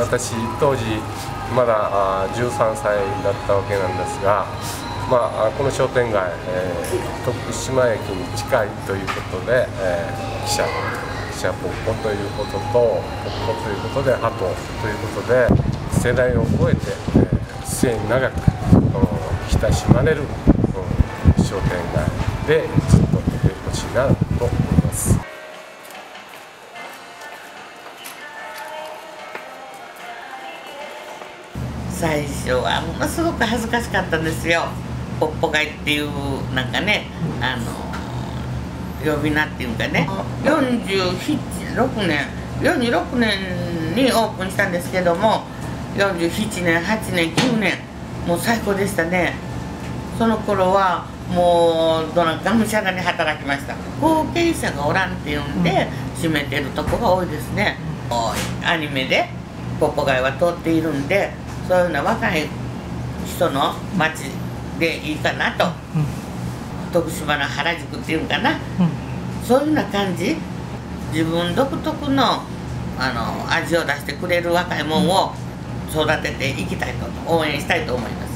私当時まだ13歳だったわけなんですが、この商店街、徳島駅に近いということで、汽車ポッポということとポッポということで鳩ということで世代を超えて、末長く親しまれる、商店街でずっといてほしいなと思います。 最初はものすごく恥ずかしかったんですよ。ポッポ街っていうなんかね、呼び名っていうかね、46年にオープンしたんですけども、47年8年9年もう最高でしたね。その頃はもうがむしゃらに働きました。後継者がおらんっていうんで閉めてるとこが多いですね。アニメでポッポ街は通っているんで、そういうような若い人の街でいいかなと、徳島の原宿っていうんかな、そういうような感じ、自分独特の味を出してくれる若いもんを育てていきたいと、応援したいと思います。